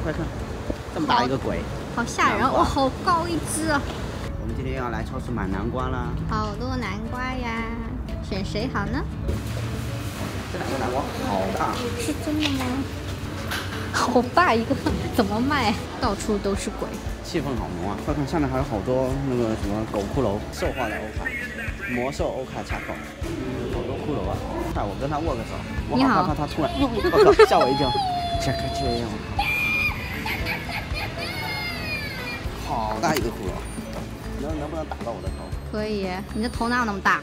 快看，这么大一个鬼， 好吓人！哇，好高一只啊！ 我们今天要来超市买南瓜啦， 好多南瓜呀，选谁好呢？ 这两个南瓜好大， 是真的吗？好大一个，怎么卖？到处都是鬼， 气氛好浓啊！快看，下面还有好多那个什么狗骷髅、兽化的欧卡、魔兽欧卡卡口，好多骷髅啊！看我跟他握个手，我好害怕他突然，我靠，吓我一跳，这样，好大一个骷髅，能不能打到我的头？ 可以，你的头哪有那么大？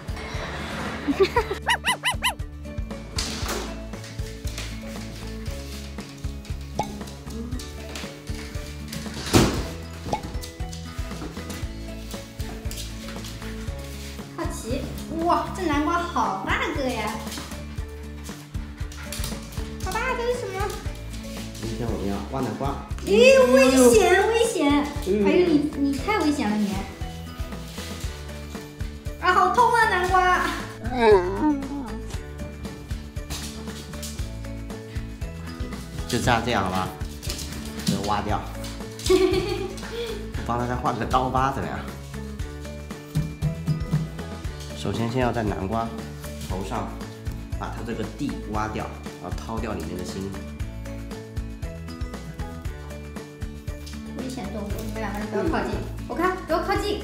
好奇，哇，这南瓜好大个呀！好大，这是什么？ 今天我们要挖南瓜。 咦，危险，危险！还有你太危险了你！啊，好痛啊，南瓜！ 就这样好吧，给它挖掉。我帮大家画个刀疤怎么样？首先，先要在南瓜头上把它这个蒂挖掉，然后掏掉里面的心。 危险动物，你们两个人不要靠近。我看，不要靠近。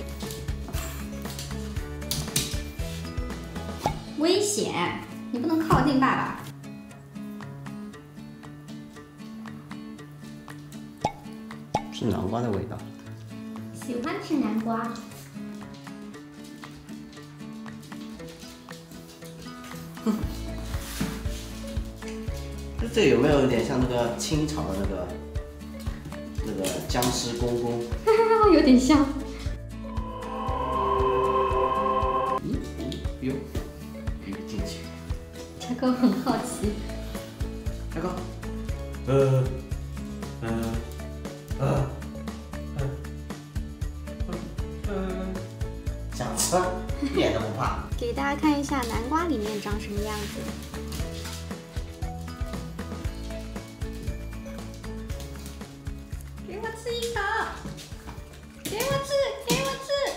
危险，你不能靠近爸爸。 是南瓜的味道。 喜欢吃南瓜。 这有没有点像那个清朝的那个僵尸公公？ 有点像。 哟，进去。 柴哥很好奇。 柴哥，想吃，一点都不怕。 给大家看一下南瓜里面长什么样子。给我吃一口，给我吃，给我吃。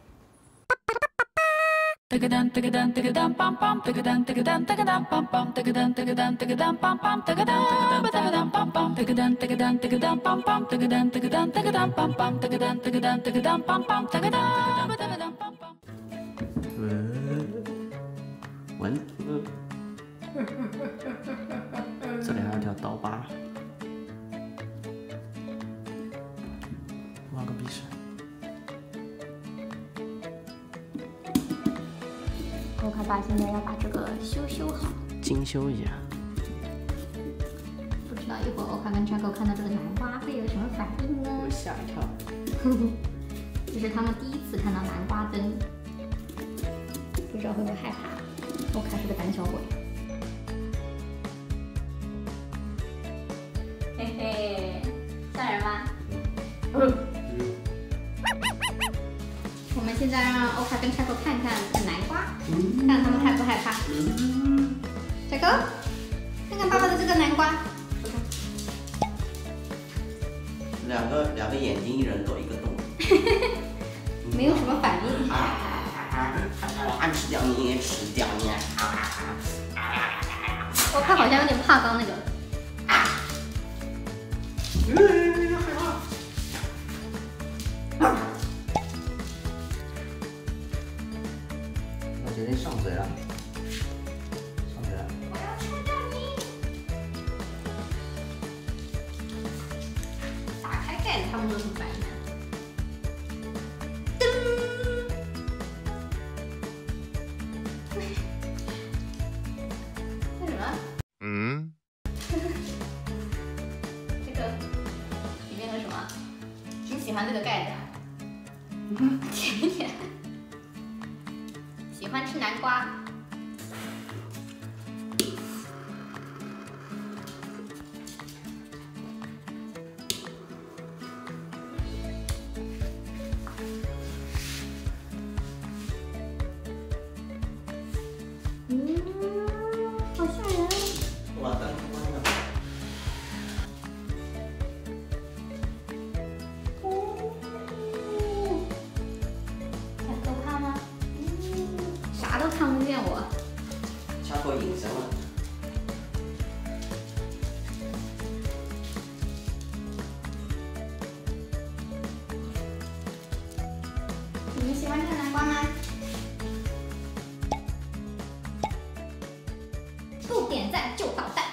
闻，这里还有条刀疤，挖个鼻屎。 我看爸现在要把这个修好， 精修一下。 不知道一会儿欧卡跟柴狗看到这个南瓜会有什么反应呢？ 会吓一跳。 这是他们第一次看到南瓜灯，不知道会不会害怕。欧卡是个胆小鬼。嘿嘿，吓人吗？我们现在让欧卡跟柴狗看看南瓜，看看他们害不害怕。柴狗，看看爸爸的这个南瓜。 两个眼睛，一人都一个洞。 没有什么反应。 吃掉你，吃掉你。 我看好像有点怕刚那个。 我决定上嘴了，上嘴了。 我要吃掉你！打开盖子，他们都有什么反应呢？为什么？这个里面有什么？挺喜欢这个盖子啊。甜一点。喜欢吃南瓜。好吓人！ 我的妈呀！ 我。 插口隐身了。 你们喜欢这个南瓜吗？不点赞就捣蛋。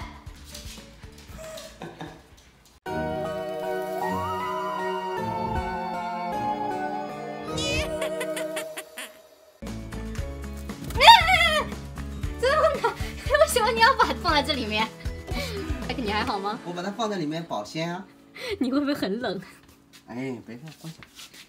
为什么你要把它放在这里面？艾克，你还好吗？ 我把它放在里面保鲜啊。 你会不会很冷？ 哎，别看，关起来。